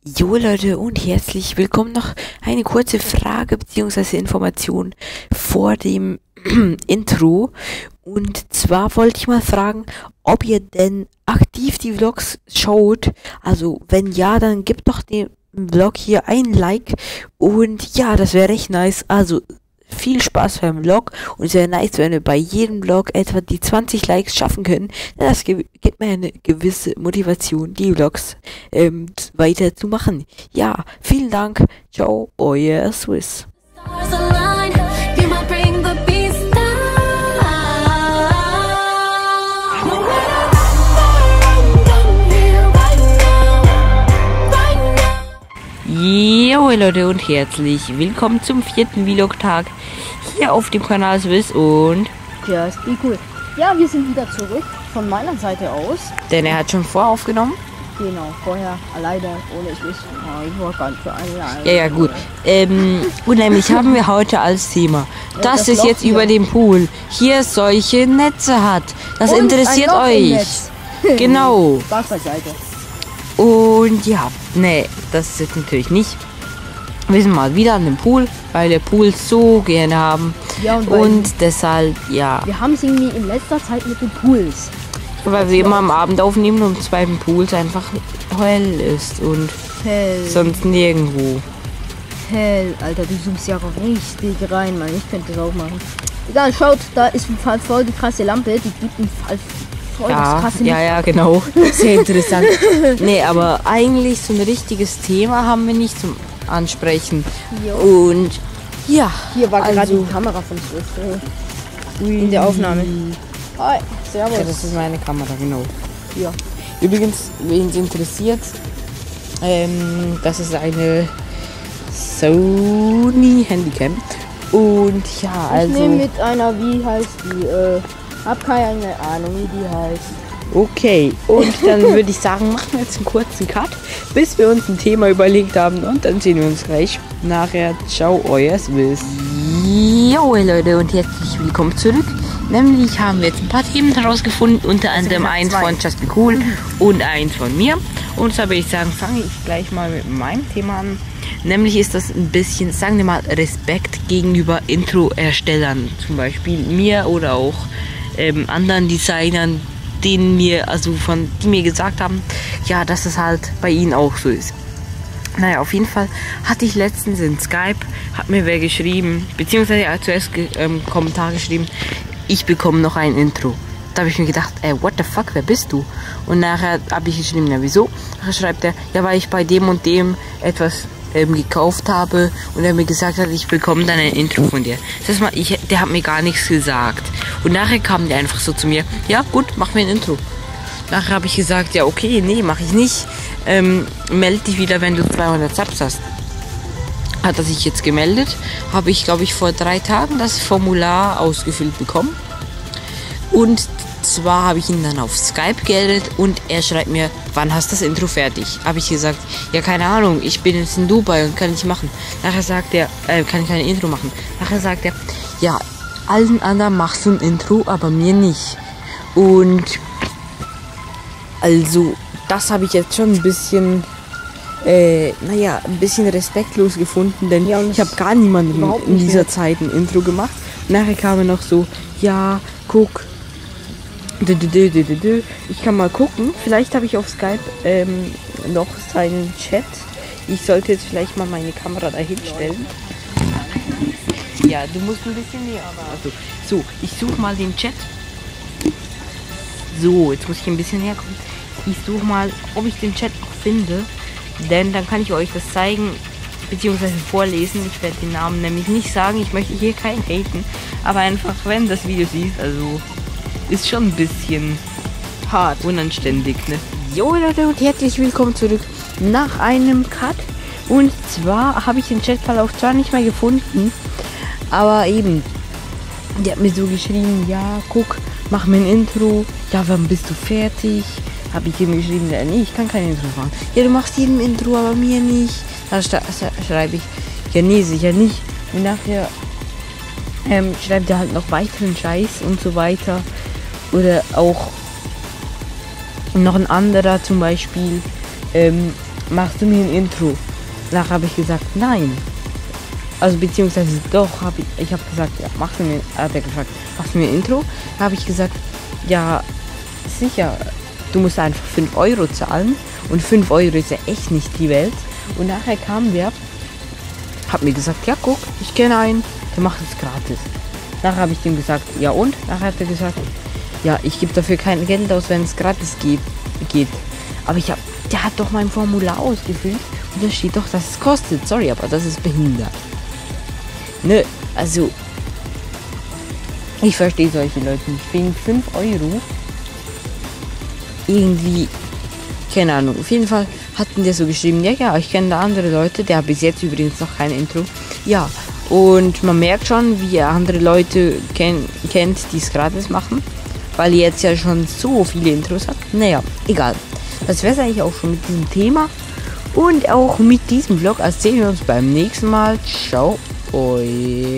Jo Leute und herzlich willkommen. Noch eine kurze Frage bzw. Information vor dem Intro. Und zwar wollte ich mal fragen, ob ihr denn aktiv die Vlogs schaut. Also wenn ja, dann gebt doch dem Vlog hier ein Like. Und ja, das wäre recht nice. Also viel Spaß beim Vlog und es wäre nice, wenn wir bei jedem Vlog etwa die 20 Likes schaffen können. Das gibt mir eine gewisse Motivation, die Vlogs weiter zu machen. Ja, vielen Dank. Ciao, euer Swiss. Jo Leute und herzlich willkommen zum 4. Vlog-Tag hier auf dem Kanal Swiss und Just Be Cool. Ja, wir sind wieder zurück von meiner Seite aus. denn er hat schon voraufgenommen. Genau, vorher alleine, ohne ich nicht. Ich war ganz für ein Jahr. Ja, gut. Und nämlich haben wir heute als Thema, dass das es Loch jetzt hier über dem Pool hier solche Netze hat. Das Und interessiert ein Loch im euch. Netz. Genau. Spaß beiseite. Und ja, nee, das ist jetzt natürlich nicht. Wir sind mal wieder an dem Pool, weil wir Pools so gerne haben. Ja, Und deshalb, ja, wir haben es irgendwie in letzter Zeit mit den Pools. weil wir immer am Abend aufnehmen und zwei Pools einfach hell ist und Hell, sonst nirgendwo. hell. Alter, du zoomst ja auch richtig rein, Mann. Ich könnte das auch machen. Egal, schaut, da ist voll die krasse Lampe. Die gibt ein voll das Ja, krasse ja, Licht. ja, genau. Sehr interessant. Nee, aber eigentlich so ein richtiges Thema haben wir nicht zum Ansprechen. Jo. Und ja, Hier war gerade also, die Kamera von Swift in der Aufnahme. Hi, servus. ja, das ist meine Kamera, genau. Ja. Übrigens, wen es interessiert, das ist eine Sony Handycam. Und ja, Ich nehme also, mit einer, wie heißt die, hab keine Ahnung, wie die heißt. okay. Und dann würde ich sagen, machen wir jetzt einen kurzen Cut, bis wir uns ein Thema überlegt haben. Und dann sehen wir uns gleich nachher. Ciao, euer Swiss. Jo Leute und herzlich willkommen zurück. Nämlich haben wir jetzt ein paar Themen herausgefunden, unter anderem eins zwei. von Just Be Cool und eins von mir. Und da würde ich sagen, fange ich gleich mal mit meinem Thema an. Nämlich ist das ein bisschen, sagen wir mal, Respekt gegenüber Intro-Erstellern. Zum Beispiel mir oder auch anderen Designern, die mir gesagt haben, ja, dass es halt bei ihnen auch so ist. Naja, auf jeden Fall hatte ich letztens in Skype, hat mir wer geschrieben, beziehungsweise er hat zuerst Kommentar geschrieben, ich bekomme noch ein Intro. Da habe ich mir gedacht, what the fuck, wer bist du? Und nachher habe ich geschrieben, ja wieso? Nachher schreibt er, ja weil ich bei dem und dem etwas gekauft habe und er mir gesagt hat, ich bekomme dann ein Intro von dir. Das heißt mal, der hat mir gar nichts gesagt. Und nachher kam der einfach so zu mir, ja gut, mach mir ein Intro. Nachher habe ich gesagt, ja okay, nee, mache ich nicht. Melde dich wieder, wenn du 200 Subs hast. Hat er sich jetzt gemeldet. Habe ich, glaube ich, vor 3 Tagen das Formular ausgefüllt bekommen. Und zwar habe ich ihn dann auf Skype geaddet und er schreibt mir, wann hast du das Intro fertig? Habe ich gesagt, ja keine Ahnung, ich bin jetzt in Dubai und kann nicht machen. Nachher sagt er, kann ich kein Intro machen. Nachher sagt er, ja, allen anderen machst du ein Intro, aber mir nicht. Und also, das habe ich jetzt schon ein bisschen, ein bisschen respektlos gefunden, denn Ja, ich habe gar niemandem überhaupt in nicht dieser mehr. Zeit ein Intro gemacht. Nachher kam er noch so, ja, guck, ich kann mal gucken, vielleicht habe ich auf Skype noch seinen Chat. Ich sollte jetzt vielleicht mal meine Kamera dahin stellen. Ja, du musst ein bisschen näher, also, so, ich suche mal den Chat. So, jetzt muss ich ein bisschen näher kommen. Ich suche mal, ob ich den Chat auch finde, denn dann kann ich euch das zeigen, beziehungsweise vorlesen. Ich werde den Namen nämlich nicht sagen, ich möchte hier keinen haten, aber einfach, wenn das Video siehst, also ist schon ein bisschen Hart. unanständig, ne? Jo Leute und herzlich willkommen zurück nach einem Cut. Und zwar habe ich den Chatverlauf zwar nicht mehr gefunden, aber eben, der hat mir so geschrieben, ja, guck, mach mir ein Intro. Ja, wann bist du fertig? Habe ich ihm geschrieben, ja, nee, ich kann kein Intro machen. Ja, du machst jedem Intro, aber mir nicht. Da schreibe ich, ja, nee, sicher nicht. Und nachher schreibt er halt noch weiteren Scheiß und so weiter. Oder auch noch ein anderer zum Beispiel, machst du mir ein Intro? Danach habe ich gesagt, nein. Also beziehungsweise doch, ich habe gesagt, ja, machst du mir, hat er gefragt, machst du mir ein Intro? Da habe ich gesagt, ja, sicher, du musst einfach 5 Euro zahlen und 5 Euro ist ja echt nicht die Welt. Und nachher kam der, hat mir gesagt, ja guck, ich kenne einen, der macht es gratis. Nachher habe ich ihm gesagt, ja und? Nachher hat er gesagt, ja, ich gebe dafür kein Geld aus, wenn es gratis geht. Aber der hat doch mein Formular ausgefüllt und da steht doch, dass es kostet. Sorry, aber das ist behindert. Ne, also ich verstehe solche Leute nicht. Wegen 5 Euro irgendwie, keine Ahnung. Auf jeden Fall hatten der so geschrieben, ja, ich kenne da andere Leute, der hat bis jetzt übrigens noch kein Intro. Ja, und man merkt schon, wie er andere Leute kennt, die es gratis machen, weil er jetzt ja schon so viele Intros hat. Naja, egal. Das wäre es eigentlich auch schon mit diesem Thema und auch mit diesem Vlog. Also sehen wir uns beim nächsten Mal. Ciao, euer